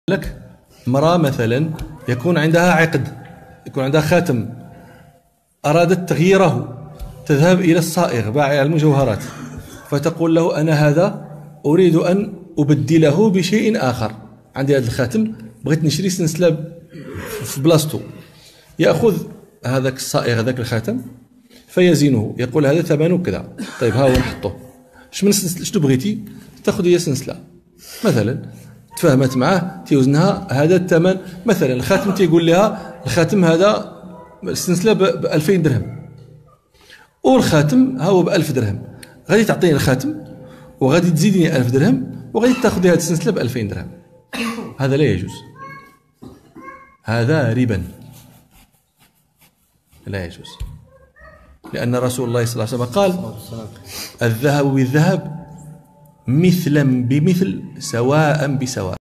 لك امرأة مثلا يكون عندها عقد، يكون عندها خاتم، أرادت تغييره، تذهب إلى الصائغ بائع المجوهرات فتقول له أنا هذا أريد أن أبدله بشيء آخر، عندي هذا الخاتم بغيت نشري سلسلة في بلاصتو. يأخذ هذاك الصائغ هذاك الخاتم فيزينه، يقول هذا ثمنه كذا، طيب ها هو نحطه، شنو بغيتي؟ تاخذ هي سلسلة مثلا، تفاهمت معاه تيوزنها هذا الثمن مثلا، الخاتم تيقول لها الخاتم هذا السلسلة ب 2000 درهم والخاتم ها هو ب 1000 درهم، غادي تعطيني الخاتم وغادي تزيدني 1000 درهم وغادي تاخذي هذه السلسلة ب 2000 درهم. هذا لا يجوز، هذا ربا لا يجوز، لأن رسول الله صلى الله عليه وسلم قال الذهب بالذهب مثلا بمثل سواء بسواء.